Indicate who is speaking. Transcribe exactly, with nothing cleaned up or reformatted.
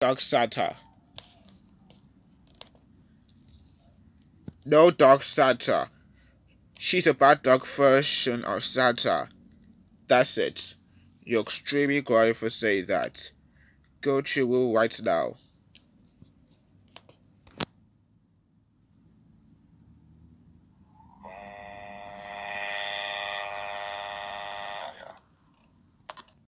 Speaker 1: Dog Sata. No dog Sata. She's a bad dog version of Sata. That's it. You're extremely qualified for saying that. Go to Will right now.